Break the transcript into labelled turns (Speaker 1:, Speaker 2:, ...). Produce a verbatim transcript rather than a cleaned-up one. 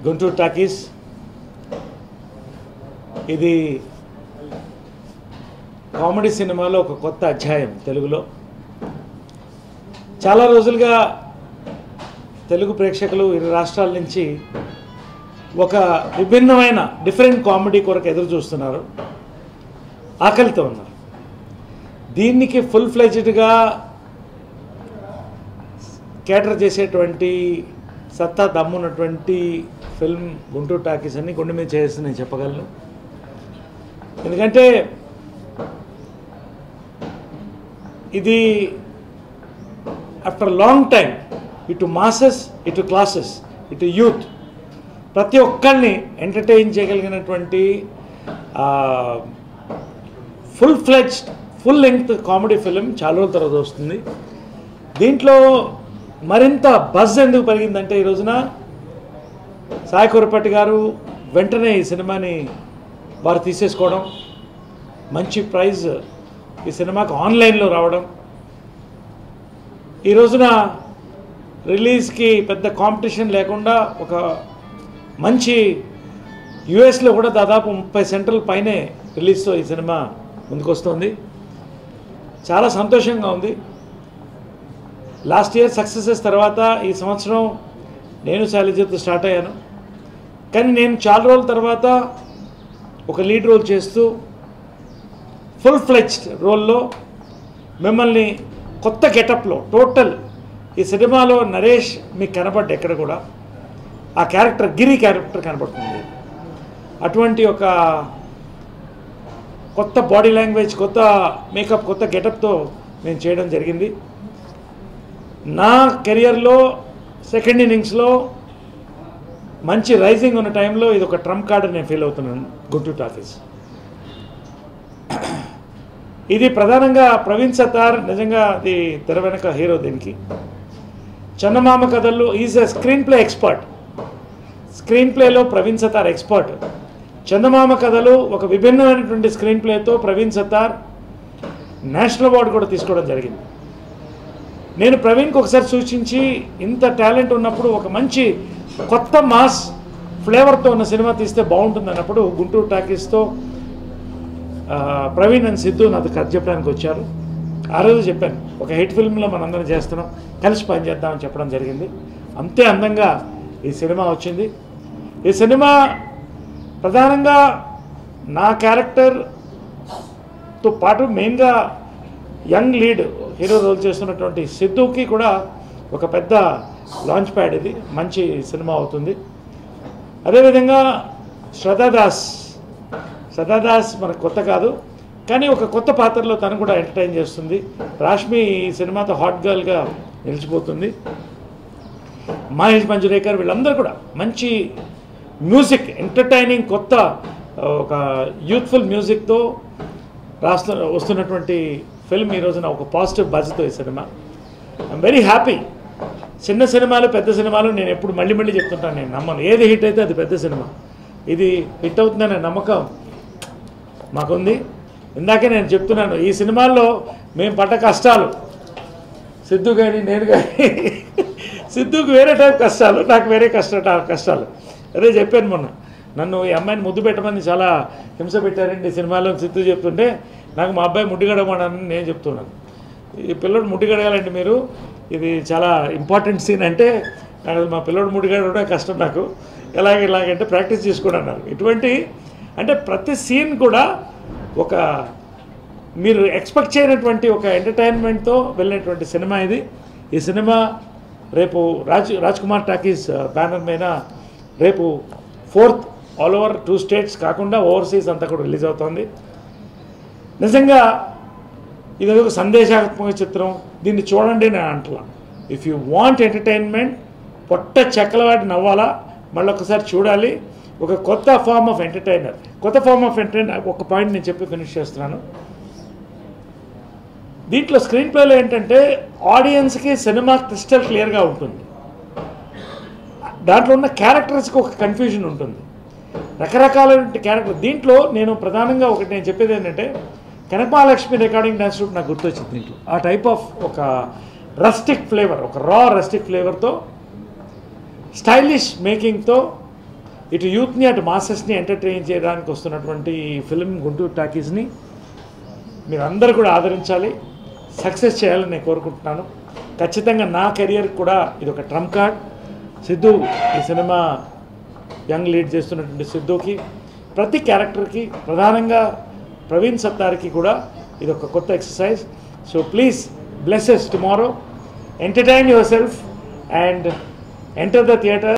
Speaker 1: Guntur talkies ఇది comedy సినిమాలో ఒక కొత్త అధ్యాయం తెలుగులో. చాలా రోజులుగా తెలుగు ప్రేక్షకులు ఇరు రాష్ట్రాల నుంచి ఒక విభిన్నమైన డిఫరెంట్ కామెడీ కొరకు ఎదురు చూస్తున్నారు, ఆకలితో ఉన్నారు. దీనికి ఫుల్ ఫ్లెజ్డ్గా కేటర్ చేసేటువంటి సత్తా దమ్మున్నటువంటి ఫిల్మ్ గుంటూరు టాకీస్ అని గుండె మీద చేసి నేను చెప్పగలను. ఎందుకంటే ఇది ఆఫ్టర్ లాంగ్ టైం ఇటు మాసెస్, ఇటు క్లాసెస్, ఇటు యూత్ ప్రతి ఒక్కరిని ఎంటర్టైన్ చేయగలిగినటువంటి full fledged full length comedy film చాలా రోజుల తర్వాత వస్తుంది. దీంట్లో మరింత బజ్ ఎందుకు పెరిగిందంటే ఈ రోజున సాయి కొరపాటి గారు వెంటనే ఈ సినిమాని వారు తీసేసుకోవడం, మంచి ప్రైజ్ ఈ సినిమాకి ఆన్లైన్లో రావడం, ఈ రోజున రిలీజ్కి పెద్ద కాంపిటీషన్ లేకుండా ఒక మంచి యుఎస్లో కూడా దాదాపు ముప్పై సెంట్రల్ పైనే రిలీజ్తో ఈ సినిమా ముందుకు వస్తుంది. చాలా సంతోషంగా ఉంది. లాస్ట్ ఇయర్ సక్సెసెస్ తర్వాత ఈ సంవత్సరం నేను శైలజతో స్టార్ట్ అయ్యాను. కానీ నేను చాలా రోజుల తర్వాత ఒక లీడ్ రోల్ చేస్తూ ఫుల్ ఫ్లెజ్డ్ రోల్లో మిమ్మల్ని కొత్త గెటప్లో టోటల్ ఈ సినిమాలో నరేష్ మీకు కనపడ్డ ఎక్కడ కూడా ఆ క్యారెక్టర్ గిరి క్యారెక్టర్ కనపడుతుంది. అటువంటి ఒక కొత్త బాడీ లాంగ్వేజ్, కొత్త మేకప్, కొత్త గెటప్తో నేను చేయడం జరిగింది. నా కెరియర్లో సెకండ్ ఇన్నింగ్స్లో మంచి రైజింగ్ ఉన్న టైంలో ఇది ఒక ట్రంప్ కార్డ్ నేను ఫీల్ అవుతున్నాను. గుంటూరు టాకీస్ ఇది ప్రధానంగా ప్రవీణ్ సత్తార్ నిజంగా అది తెర వెనక హీరో. దీనికి చందమామ కథల్లో is a screenplay expert. స్క్రీన్ ప్లేలో ప్రవీణ్ సత్తార్ ఎక్స్పర్ట్. చందమామ కథలు ఒక విభిన్నమైనటువంటి స్క్రీన్ ప్లేతో ప్రవీణ్ సత్తార్ నేషనల్ అవార్డు కూడా తీసుకోవడం జరిగింది. నేను ప్రవీణ్కి ఒకసారి సూచించి ఇంత టాలెంట్ ఉన్నప్పుడు ఒక మంచి కొత్త మాస్ ఫ్లేవర్తో ఉన్న సినిమా తీస్తే బాగుంటుంది అన్నప్పుడు గుంటూరు టాకీస్తో ప్రవీణ్ అండ్ సిద్ధు నాతో కథ చెప్పడానికి వచ్చారు. ఆ రోజు చెప్పాను, ఒక హిట్ ఫిల్మ్లో మనందరం చేస్తున్నాం, కలిసి పని చేద్దామని చెప్పడం జరిగింది. అంతే అందంగా ఈ సినిమా వచ్చింది. ఈ సినిమా ప్రధానంగా నా క్యారెక్టర్తో పాటు మెయిన్గా యంగ్ లీడ్ హీరో రోల్ చేస్తున్నటువంటి సిద్ధుకి కూడా ఒక పెద్ద లాంచ్ ప్యాడ్. ఇది మంచి సినిమా అవుతుంది. అదేవిధంగా శ్రద్ధాదాస్ శ్రద్ధాదాస్ మనకు కొత్త కాదు, కానీ ఒక కొత్త పాత్రలో తను కూడా ఎంటర్టైన్ చేస్తుంది. రాష్మి ఈ సినిమాతో హాట్ గర్ల్గా నిలిచిపోతుంది. మహేష్ మంజురేకర్ వీళ్ళందరూ కూడా మంచి మ్యూజిక్, ఎంటర్టైనింగ్ కొత్త ఒక యూత్ఫుల్ మ్యూజిక్తో రాస్తు వస్తున్నటువంటి ఫిల్మ్ ఈ రోజున ఒక పాజిటివ్ బజ్తో ఈ సినిమా. I'm very happy. చిన్న సినిమాలు పెద్ద సినిమాలు నేను ఎప్పుడు మళ్ళీ మళ్ళీ చెప్తుంటాను, నేను నమ్మను. ఏది హిట్ అయితే అది పెద్ద సినిమా. ఇది హిట్ అవుతుందనే నమ్మకం మాకుంది. ఇందాకే నేను చెప్తున్నాను, ఈ సినిమాల్లో మేము పడ్డ కష్టాలు, సిద్ధు కానీ నేను కానీ, సిద్ధుకు వేరే టైప్ కష్టాలు, నాకు వేరే కష్ట కష్టాలు అదే చెప్పాను మొన్న. నన్ను ఈ అమ్మాయిని ముద్దు పెట్టమని చాలా హింస పెట్టారండి ఈ సినిమాలో సిద్ధు చెప్తుంటే, నాకు మా అబ్బాయి ముడ్డి గడమని నేను చెప్తున్నాను. ఈ పిల్లడు ముడ్డి గడగాలండి మీరు, ఇది చాలా ఇంపార్టెంట్ సీన్ అంటే మా పిల్లడు ముడ్డి గడవడం కష్టం నాకు, ఎలాగ ఇలాగంటే ప్రాక్టీస్ చేసుకోండి అన్నారు. ఇటువంటి అంటే ప్రతి సీన్ కూడా ఒక మీరు ఎక్స్పెక్ట్ చేయనటువంటి ఒక ఎంటర్టైన్మెంట్తో వెళ్ళినటువంటి సినిమా ఇది. ఈ సినిమా రేపు రాజ్ రాజ్ కుమార్ టాకీస్ బ్యానర్ మీద రేపు fourth all over two states కాకుండా ఓవర్సీస్ అంతా కూడా రిలీజ్ అవుతుంది. నిజంగా ఇది ఒక సందేశాత్మక చిత్రం, దీన్ని చూడండి నేను అంటలా. ఇఫ్ యూ వాంట్ ఎంటర్టైన్మెంట్, పొట్ట చెక్కలవాటి నవ్వాలా, మళ్ళీ ఒకసారి చూడాలి. ఒక కొత్త ఫార్మ్ ఆఫ్ ఎంటర్టైనర్, కొత్త ఫార్మ్ ఆఫ్ ఎంటర్టైనర్. ఒక పాయింట్ నేను చెప్పి ఫినిష్ చేస్తున్నాను. దీంట్లో స్క్రీన్ ప్లేలో ఏంటంటే ఆడియన్స్కి సినిమా క్రిస్టల్ క్లియర్గా ఉంటుంది. దాంట్లో ఉన్న క్యారెక్టర్స్కి ఒక కన్ఫ్యూజన్ ఉంటుంది, రకరకాలైన క్యారెక్టర్. దీంట్లో నేను ప్రధానంగా ఒకటి నేను చెప్పేది ఏంటంటే కనకమహాలక్ష్మి రికార్డింగ్ డాన్స్ రూట్ నాకు గుర్తొచ్చింది. దీంట్లో ఆ టైప్ ఆఫ్ ఒక రస్టిక్ ఫ్లేవర్, ఒక రా రస్టిక్ ఫ్లేవర్తో స్టైలిష్ మేకింగ్తో ఇటు యూత్ని అటు మాసెస్ని ఎంటర్టైన్ చేయడానికి వస్తున్నటువంటి ఈ ఫిల్మ్ గుంటూరు టాకీస్ని మీరు అందరూ కూడా ఆదరించాలి, సక్సెస్ చేయాలని నేను కోరుకుంటున్నాను. ఖచ్చితంగా నా కెరియర్ కూడా ఇది ఒక ట్రంప్ కార్డ్. సిద్ధు ఈ సినిమా యంగ్ లీడ్ చేస్తున్నటువంటి సిద్ధుకి, ప్రతి క్యారెక్టర్కి, ప్రధానంగా ప్రవీణ్ సత్తార్కి కూడా ఇది ఒక కొత్త exercise. So please bless us tomorrow, entertain yourself and enter the theatre.